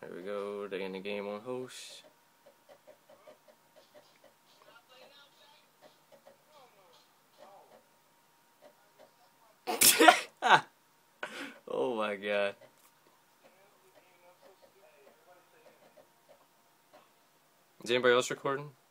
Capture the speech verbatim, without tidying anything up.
There we go, they in the game on host. Oh my god. Is anybody else recording?